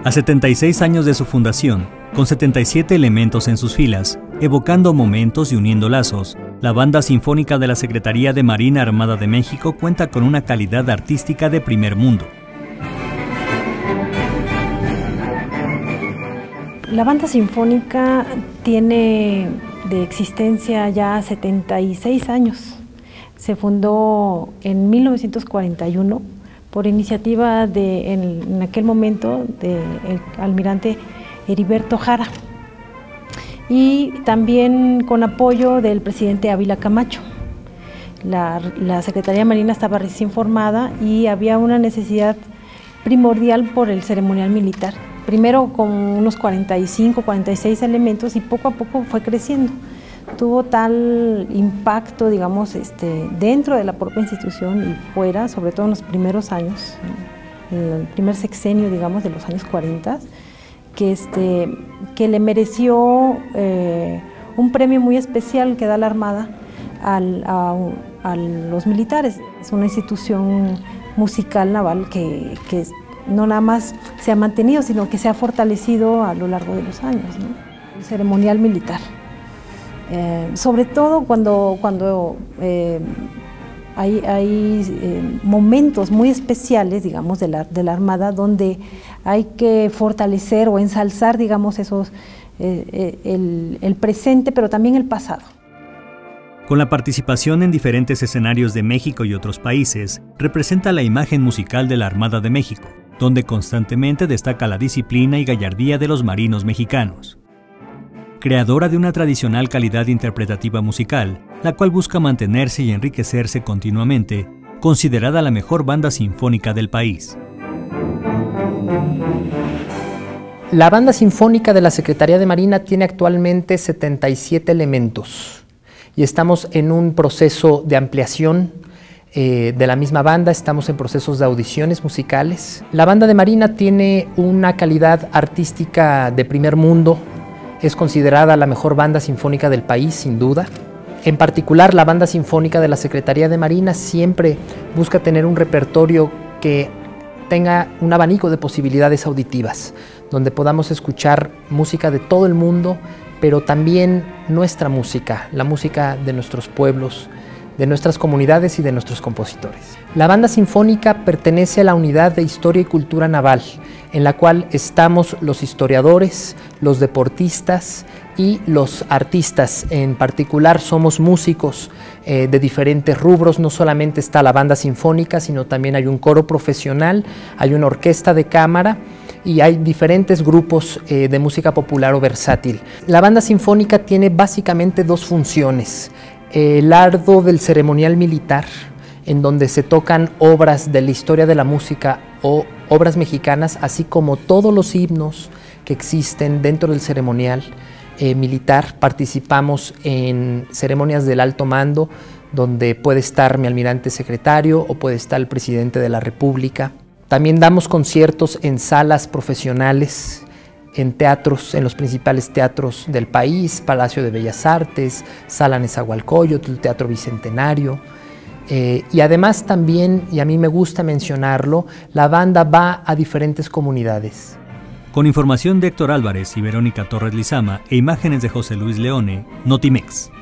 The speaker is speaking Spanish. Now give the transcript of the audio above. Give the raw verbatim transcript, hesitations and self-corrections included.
A setenta y seis años de su fundación, con setenta y siete elementos en sus filas, evocando momentos y uniendo lazos, la Banda Sinfónica de la Secretaría de Marina Armada de México cuenta con una calidad artística de primer mundo. La Banda Sinfónica tiene de existencia ya setenta y seis años. Se fundó en mil novecientos cuarenta y uno por iniciativa de, en, en aquel momento, del almirante Heriberto Jara, y también con apoyo del presidente Ávila Camacho. La, la Secretaría de Marina estaba recién formada y había una necesidad primordial por el ceremonial militar. Primero con unos cuarenta y cinco, cuarenta y seis elementos y poco a poco fue creciendo. Tuvo tal impacto, digamos, este, dentro de la propia institución y fuera, sobre todo en los primeros años, en el primer sexenio, digamos, de los años cuarenta, que, este, que le mereció eh, un premio muy especial que da la Armada al, a, a los militares. Es una institución musical naval que, que no nada más se ha mantenido, sino que se ha fortalecido a lo largo de los años, ¿no? El ceremonial militar. Eh, sobre todo cuando, cuando eh, hay, hay eh, momentos muy especiales, digamos, de la, de la Armada, donde hay que fortalecer o ensalzar, digamos, esos, eh, el, el presente, pero también el pasado. Con la participación en diferentes escenarios de México y otros países, representa la imagen musical de la Armada de México, donde constantemente destaca la disciplina y gallardía de los marinos mexicanos. Creadora de una tradicional calidad interpretativa musical, la cual busca mantenerse y enriquecerse continuamente, considerada la mejor banda sinfónica del país. La Banda Sinfónica de la Secretaría de Marina tiene actualmente setenta y siete elementos y estamos en un proceso de ampliación eh, de la misma banda, estamos en procesos de audiciones musicales. La Banda de Marina tiene una calidad artística de primer mundo. Es considerada la mejor banda sinfónica del país, sin duda. En particular, la Banda Sinfónica de la Secretaría de Marina siempre busca tener un repertorio que tenga un abanico de posibilidades auditivas, donde podamos escuchar música de todo el mundo, pero también nuestra música, la música de nuestros pueblos, de nuestras comunidades y de nuestros compositores. La Banda Sinfónica pertenece a la Unidad de Historia y Cultura Naval, en la cual estamos los historiadores, los deportistas y los artistas. En particular somos músicos eh, de diferentes rubros, no solamente está la Banda Sinfónica, sino también hay un coro profesional, hay una orquesta de cámara y hay diferentes grupos eh, de música popular o versátil. La Banda Sinfónica tiene básicamente dos funciones: el ardo del ceremonial militar, en donde se tocan obras de la historia de la música o obras mexicanas, así como todos los himnos que existen dentro del ceremonial eh, militar. Participamos en ceremonias del alto mando, donde puede estar mi almirante secretario o puede estar el presidente de la República. También damos conciertos en salas profesionales, en teatros, en los principales teatros del país: Palacio de Bellas Artes, Sala Nezahualcóyotl, Teatro Bicentenario. Eh, y además también, y a mí me gusta mencionarlo, la banda va a diferentes comunidades. Con información de Héctor Álvarez y Verónica Torres Lizama e imágenes de José Luis Leone, Notimex.